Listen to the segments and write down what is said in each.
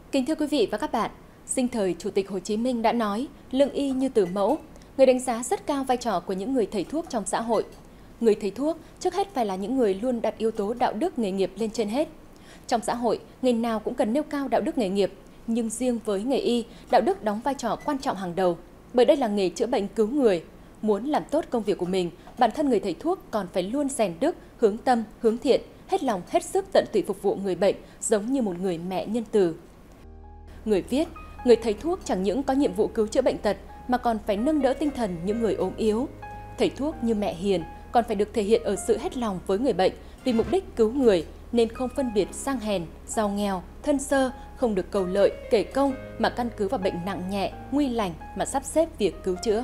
Kính thưa quý vị và các bạn, sinh thời Chủ tịch Hồ Chí Minh đã nói, lương y như từ mẫu, người đánh giá rất cao vai trò của những người thầy thuốc trong xã hội. Người thầy thuốc trước hết phải là những người luôn đặt yếu tố đạo đức nghề nghiệp lên trên hết. Trong xã hội, nghề nào cũng cần nêu cao đạo đức nghề nghiệp, nhưng riêng với nghề y, đạo đức đóng vai trò quan trọng hàng đầu, bởi đây là nghề chữa bệnh cứu người. Muốn làm tốt công việc của mình, bản thân người thầy thuốc còn phải luôn rèn đức, hướng tâm, hướng thiện, hết lòng hết sức tận tụy phục vụ người bệnh, giống như một người mẹ nhân từ. Người viết, người thầy thuốc chẳng những có nhiệm vụ cứu chữa bệnh tật mà còn phải nâng đỡ tinh thần những người ốm yếu. Thầy thuốc như mẹ hiền còn phải được thể hiện ở sự hết lòng với người bệnh vì mục đích cứu người, nên không phân biệt sang hèn, giàu nghèo, thân sơ, không được cầu lợi, kể công mà căn cứ vào bệnh nặng nhẹ, nguy lành mà sắp xếp việc cứu chữa.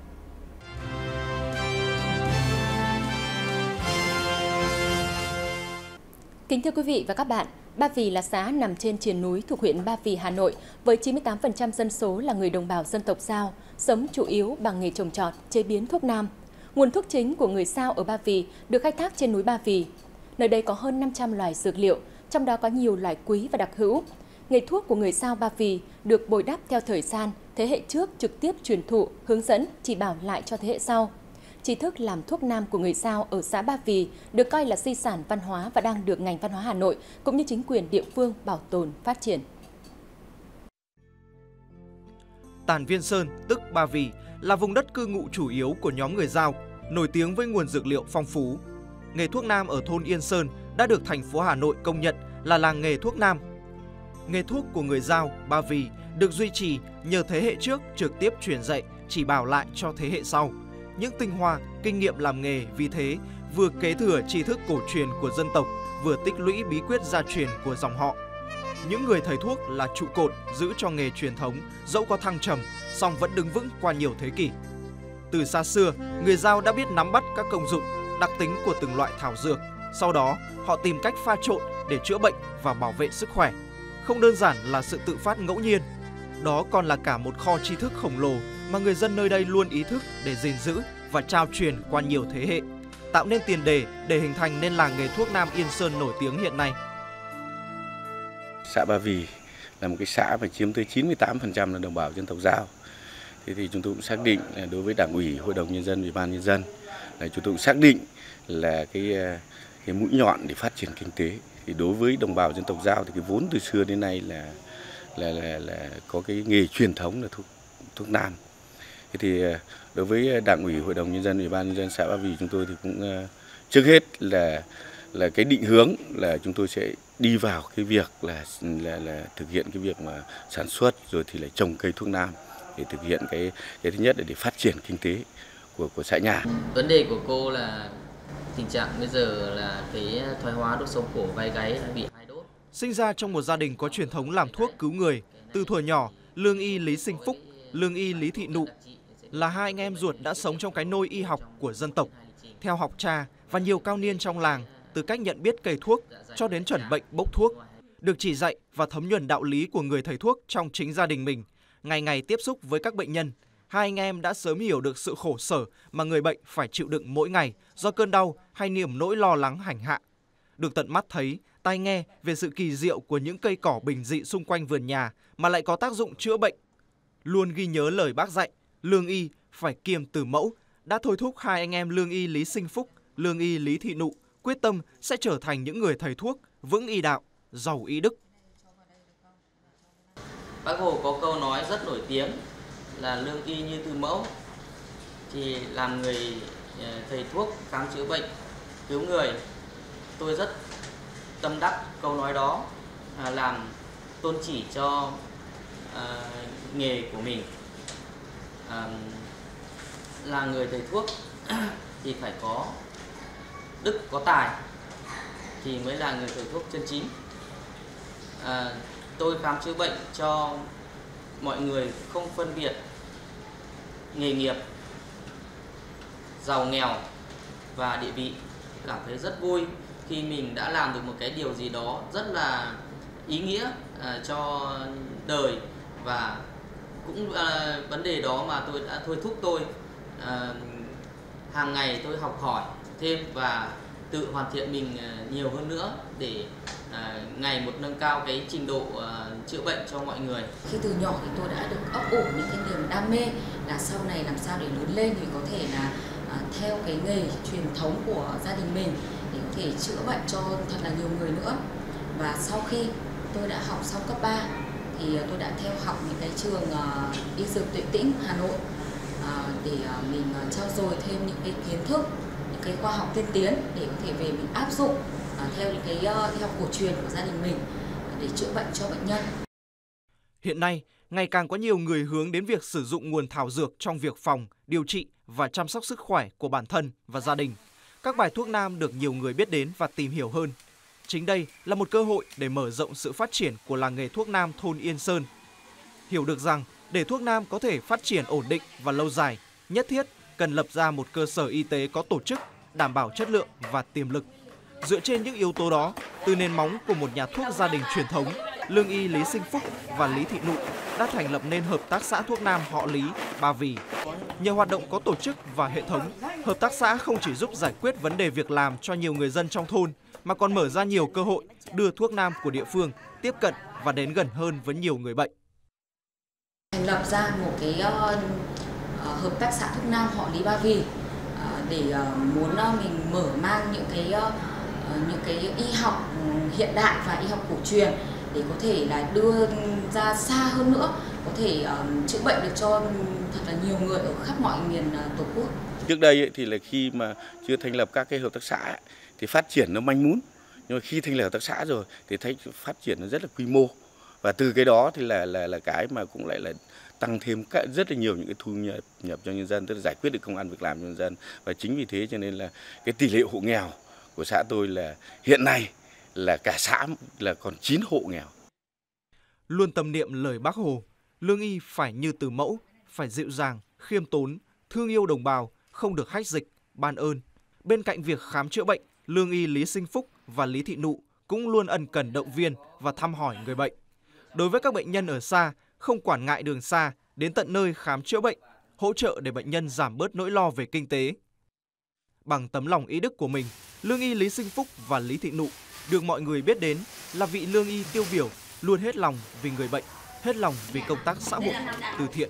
Kính thưa quý vị và các bạn, Ba Vì là xã nằm trên triền núi thuộc huyện Ba Vì, Hà Nội, với 98% dân số là người đồng bào dân tộc Dao, sống chủ yếu bằng nghề trồng trọt, chế biến thuốc nam. Nguồn thuốc chính của người Dao ở Ba Vì được khai thác trên núi Ba Vì. Nơi đây có hơn 500 loài dược liệu, trong đó có nhiều loài quý và đặc hữu. Nghề thuốc của người Dao Ba Vì được bồi đắp theo thời gian, thế hệ trước trực tiếp truyền thụ, hướng dẫn, chỉ bảo lại cho thế hệ sau. Tri thức làm thuốc nam của người Dao ở xã Ba Vì được coi là di sản văn hóa và đang được ngành văn hóa Hà Nội cũng như chính quyền địa phương bảo tồn, phát triển. Tản Viên Sơn, tức Ba Vì, là vùng đất cư ngụ chủ yếu của nhóm người Dao, nổi tiếng với nguồn dược liệu phong phú. Nghề thuốc nam ở thôn Yên Sơn đã được thành phố Hà Nội công nhận là làng nghề thuốc nam. Nghề thuốc của người Dao, Ba Vì được duy trì nhờ thế hệ trước trực tiếp truyền dạy, chỉ bảo lại cho thế hệ sau. Những tinh hoa, kinh nghiệm làm nghề vì thế vừa kế thừa tri thức cổ truyền của dân tộc, vừa tích lũy bí quyết gia truyền của dòng họ. Những người thầy thuốc là trụ cột giữ cho nghề truyền thống dẫu có thăng trầm, song vẫn đứng vững qua nhiều thế kỷ. Từ xa xưa, người Dao đã biết nắm bắt các công dụng, đặc tính của từng loại thảo dược. Sau đó, họ tìm cách pha trộn để chữa bệnh và bảo vệ sức khỏe. Không đơn giản là sự tự phát ngẫu nhiên, đó còn là cả một kho tri thức khổng lồ mà người dân nơi đây luôn ý thức để gìn giữ và trao truyền qua nhiều thế hệ, tạo nên tiền đề để hình thành nên làng nghề thuốc nam Yên Sơn nổi tiếng hiện nay. Xã Ba Vì là một cái xã mà chiếm tới 98% là đồng bào dân tộc Dao. Thế thì chúng tôi cũng xác định là đối với Đảng ủy, Hội đồng Nhân dân, Ủy ban Nhân dân là chúng tôi cũng xác định là cái mũi nhọn để phát triển kinh tế. Thì đối với đồng bào dân tộc Dao thì cái vốn từ xưa đến nay là có cái nghề truyền thống là thuốc nam. Thế thì đối với Đảng ủy, Hội đồng Nhân dân, Ủy ban Nhân dân xã Ba Vì chúng tôi thì cũng trước hết là cái định hướng là chúng tôi sẽ đi vào cái việc là thực hiện cái việc mà sản xuất rồi thì lại trồng cây thuốc nam để thực hiện cái thứ nhất là để phát triển kinh tế của xã nhà. Vấn đề của cô là tình trạng bây giờ là cái thoái hóa đốt sống cổ vai gáy bị hai đốt. Sinh ra trong một gia đình có truyền thống làm thuốc cứu người, từ thuở nhỏ, lương y Lý Sinh Phúc, lương y Lý Thị Nụ là hai anh em ruột đã sống trong cái nôi y học của dân tộc, theo học trà và nhiều cao niên trong làng, từ cách nhận biết cây thuốc cho đến chuẩn bệnh bốc thuốc, được chỉ dạy và thấm nhuần đạo lý của người thầy thuốc trong chính gia đình mình. Ngày ngày tiếp xúc với các bệnh nhân, hai anh em đã sớm hiểu được sự khổ sở mà người bệnh phải chịu đựng mỗi ngày do cơn đau hay niềm nỗi lo lắng hành hạ. Được tận mắt thấy, tai nghe về sự kỳ diệu của những cây cỏ bình dị xung quanh vườn nhà mà lại có tác dụng chữa bệnh. Luôn ghi nhớ lời bác dạy, lương y phải kiêng từ mẫu, đã thôi thúc hai anh em lương y Lý Sinh Phúc, lương y Lý Thị Nụ quyết tâm sẽ trở thành những người thầy thuốc vững y đạo, giàu y đức. Bác Hồ có câu nói rất nổi tiếng là lương y như từ mẫu. Thì làm người thầy thuốc khám chữa bệnh, cứu người, tôi rất tâm đắc câu nói đó, làm tôn chỉ cho nghề của mình. Là người thầy thuốc thì phải có đức, có tài thì mới là người thầy thuốc chân chính. Tôi khám chữa bệnh cho mọi người không phân biệt nghề nghiệp, giàu nghèo và địa vị. Cảm thấy rất vui khi mình đã làm được một cái điều gì đó rất là ý nghĩa cho đời, và cũng vấn đề đó mà tôi đã thôi thúc tôi hàng ngày tôi học hỏi thêm và tự hoàn thiện mình nhiều hơn nữa để ngày một nâng cao cái trình độ chữa bệnh cho mọi người. Khi từ nhỏ thì tôi đã được ấp ủ những cái niềm đam mê là sau này làm sao để lớn lên thì có thể là theo cái nghề truyền thống của gia đình mình để có thể chữa bệnh cho thật là nhiều người nữa. Và sau khi tôi đã học xong cấp 3 thì tôi đã theo học những cái trường y dược Tuệ Tĩnh Hà Nội để mình trau dồi thêm những cái kiến thức, những cái khoa học tiên tiến để có thể về mình áp dụng theo những cái y học cổ truyền của gia đình mình để chữa bệnh cho bệnh nhân. Hiện nay, ngày càng có nhiều người hướng đến việc sử dụng nguồn thảo dược trong việc phòng, điều trị và chăm sóc sức khỏe của bản thân và gia đình. Các bài thuốc nam được nhiều người biết đến và tìm hiểu hơn. Chính đây là một cơ hội để mở rộng sự phát triển của làng nghề thuốc nam thôn Yên Sơn. Hiểu được rằng để thuốc nam có thể phát triển ổn định và lâu dài, nhất thiết cần lập ra một cơ sở y tế có tổ chức, đảm bảo chất lượng và tiềm lực. Dựa trên những yếu tố đó, từ nền móng của một nhà thuốc gia đình truyền thống, lương y Lý Sinh Phúc và Lý Thị Nụ đã thành lập nên hợp tác xã thuốc nam họ Lý, Ba Vì. Nhờ hoạt động có tổ chức và hệ thống, hợp tác xã không chỉ giúp giải quyết vấn đề việc làm cho nhiều người dân trong thôn, mà còn mở ra nhiều cơ hội đưa thuốc nam của địa phương tiếp cận và đến gần hơn với nhiều người bệnh. Thành lập ra một cái hợp tác xã thuốc nam họ Lý Ba Vì để muốn mình mở mang những cái y học hiện đại và y học cổ truyền để có thể là đưa ra xa hơn nữa, có thể chữa bệnh được cho thật là nhiều người ở khắp mọi miền Tổ quốc. Trước đây thì là khi mà chưa thành lập các cái hợp tác xã thì phát triển nó manh mún, nhưng mà khi thành lập hợp tác xã rồi thì thấy phát triển nó rất là quy mô, và từ cái đó thì là cái mà cũng lại là tăng thêm rất là nhiều những cái thu nhập cho nhân dân, tức là giải quyết được công ăn việc làm cho nhân dân. Và chính vì thế cho nên là cái tỷ lệ hộ nghèo của xã tôi là hiện nay là cả xã là còn 9 hộ nghèo. Luôn tâm niệm lời Bác Hồ, lương y phải như từ mẫu, phải dịu dàng, khiêm tốn, thương yêu đồng bào, không được hách dịch, ban ơn. Bên cạnh việc khám chữa bệnh, lương y Lý Sinh Phúc và Lý Thị Nụ cũng luôn ân cần động viên và thăm hỏi người bệnh. Đối với các bệnh nhân ở xa, không quản ngại đường xa, đến tận nơi khám chữa bệnh, hỗ trợ để bệnh nhân giảm bớt nỗi lo về kinh tế. Bằng tấm lòng ý đức của mình, lương y Lý Sinh Phúc và Lý Thị Nụ được mọi người biết đến là vị lương y tiêu biểu, luôn hết lòng vì người bệnh, hết lòng vì công tác xã hội, từ thiện.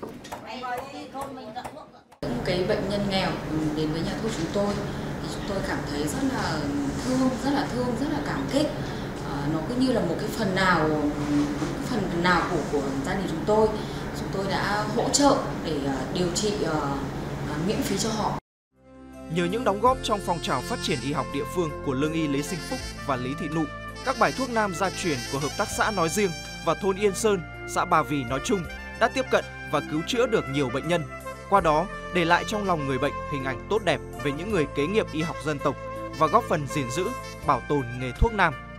Những cái bệnh nhân nghèo đến với nhà thuốc chúng tôi thì chúng tôi cảm thấy rất là thương, rất là cảm kích. Nó cứ như là một cái phần nào của gia đình chúng tôi đã hỗ trợ để điều trị miễn phí cho họ. Nhờ những đóng góp trong phong trào phát triển y học địa phương của lương y Lý Sinh Phúc và Lý Thị Nụ, các bài thuốc nam gia truyền của hợp tác xã nói riêng và thôn Yên Sơn, xã Ba Vì nói chung đã tiếp cận và cứu chữa được nhiều bệnh nhân. Qua đó, để lại trong lòng người bệnh hình ảnh tốt đẹp về những người kế nghiệp y học dân tộc và góp phần gìn giữ, bảo tồn nghề thuốc nam